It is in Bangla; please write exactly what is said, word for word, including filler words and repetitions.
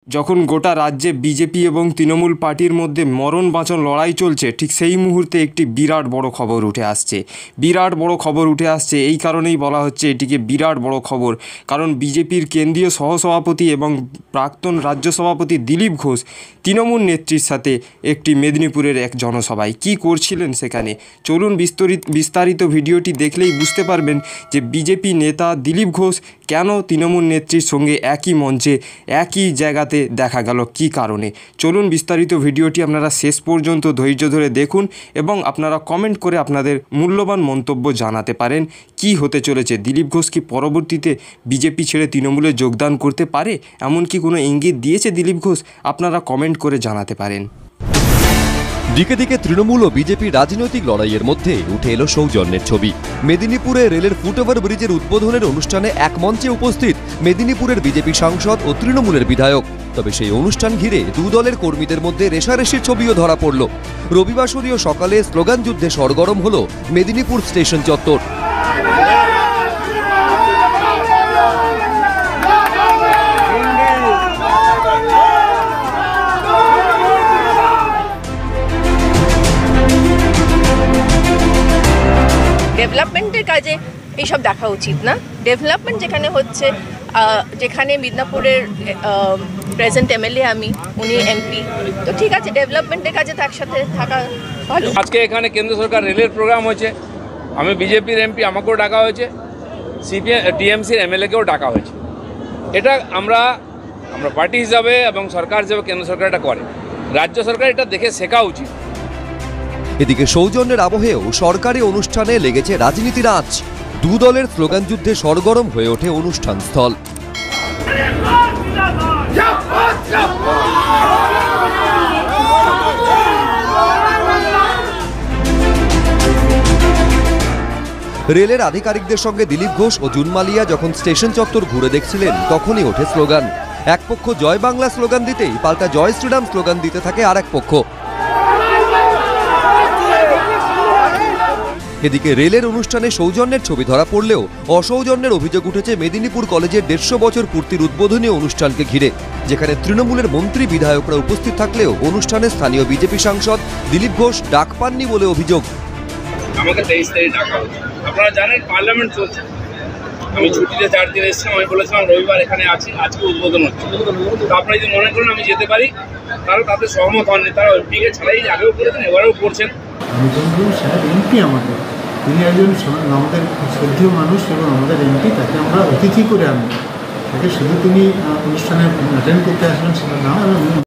যখন গোটা রাজ্যে বিজেপি এবং তৃণমূল পার্টির মধ্যে মরণ বাঁচন লড়াই চলছে, ঠিক সেই মুহূর্তে একটি বিরাট বড় খবর উঠে আসছে বিরাট বড় খবর উঠে আসছে এই কারণেই বলা হচ্ছে এটিকে বিরাট বড় খবর। কারণ বিজেপির কেন্দ্রীয় সহসভাপতি এবং প্রাক্তন রাজ্য সভাপতি দিলীপ ঘোষ তৃণমূল নেত্রীর সাথে একটি মেদিনীপুরের এক জনসভায় কী করছিলেন সেখানে, চলুন বিস্তারিত বিস্তারিত ভিডিওটি দেখলেই বুঝতে পারবেন যে বিজেপি নেতা দিলীপ ঘোষ কেন তৃণমূল নেত্রীর সঙ্গে একই মঞ্চে একই জায়গাতে দেখা গেল, কী কারণে। চলুন বিস্তারিত ভিডিওটি আপনারা শেষ পর্যন্ত ধৈর্য ধরে দেখুন এবং আপনারা কমেন্ট করে আপনাদের মূল্যবান মন্তব্য জানাতে পারেন কি হতে চলেছে। দিলীপ ঘোষ কি পরবর্তীতে বিজেপি ছেড়ে তৃণমূলে যোগদান করতে পারে, এমনকি কোনো ইঙ্গিত দিয়েছে দিলীপ ঘোষ? আপনারা কমেন্ট করে জানাতে পারেন। দিকে দিকে তৃণমূল ও বিজেপির রাজনৈতিক লড়াইয়ের মধ্যে উঠে এলো সৌজন্যের ছবি। মেদিনীপুরে রেলের ফুটওভার ব্রিজের উদ্বোধনের অনুষ্ঠানে এক মঞ্চে উপস্থিত মেদিনীপুরের বিজেপি সাংসদ ও তৃণমূলের বিধায়ক। তবে সেই অনুষ্ঠান ঘিরে দু দলের কর্মীদের মধ্যে রেষারেষির ছবিও ধরা পড়ল। রবিবাসরীয় সকালে স্লোগান যুদ্ধে সরগরম হল মেদিনীপুর স্টেশন চত্বর। ডেভেলপমেন্টের কাজে এইসব দেখা উচিত না। ডেভেলপমেন্ট যেখানে হচ্ছে, যেখানে মিদনাপুরের প্রেজেন্ট এমএলএ আমি, উনি এমপি, তো ঠিক আছে, ডেভেলপমেন্টের কাজে তো একসাথে থাকা ভালো। আজকে এখানে কেন্দ্র সরকার রেলের প্রোগ্রাম হয়েছে, আমি বিজেপির এমপি, আমাকেও ডাকা হয়েছে, সিপিএম টিএমসির এমএলএকেও ডাকা হয়েছে। এটা আমরা আমরা পার্টি হিসাবে এবং সরকার হিসাবে কেন্দ্র সরকার এটা করে, রাজ্য সরকার এটা দেখে শেখা উচিত। এদিকে সৌজন্যের আবহেও সরকারি অনুষ্ঠানে লেগেছে রাজনীতির আঁচ। দু দলের স্লোগান যুদ্ধে সরগরম হয়ে ওঠে অনুষ্ঠান স্থল। রেলের আধিকারিকদের সঙ্গে দিলীপ ঘোষ ও জুনমালিয়া যখন স্টেশন চত্বর ঘুরে দেখছিলেন, তখনই ওঠে স্লোগান। এক পক্ষ জয় বাংলা স্লোগান দিতেই পাল্টা জয় শ্রীরাম স্লোগান দিতে থাকে আর এক পক্ষ। এদিকে রেলের অনুষ্ঠানে সৌজন্যের ছবি ধরা পড়লেও অসৌজন্যের অভিযোগ উঠেছে মেদিনীপুর কলেজের দেড়শো বছর পূর্তির উদ্বোধনী অনুষ্ঠানকে ঘিরে, যেখানে তৃণমূলের মন্ত্রী বিধায়করা উপস্থিত থাকলেও অনুষ্ঠানে স্থানীয় বিজেপি সাংসদ দিলীপ ঘোষ ডাক পাননি বলে অভিযোগ। আমাকে তেইশ তারিখ ডাকা হচ্ছে, আপনারা জানেন পার্লামেন্ট চলছে, আমি ছুটিতে চার দিন এসেছিলাম, আমি বলেছিলাম রবিবার এখানে আছি, আজকে উদ্বোধন হচ্ছে, তো আপনারা যদি মনে করেন আমি যেতে পারি, তারা তাদের সহমত হননি। তারা এমপিকে ছাড়াই আগেও করেছেন, এবারেও করছেন। এমপি আমাদের, তিনি একজন আমাদের শ্রদ্ধেয় মানুষ এবং আমাদের এমপি, তাকে আমরা অতিথি করে আনি, তাকে শুধু তিনি অনুষ্ঠানে অ্যাটেন্ড করতে আসবেন সেটা না।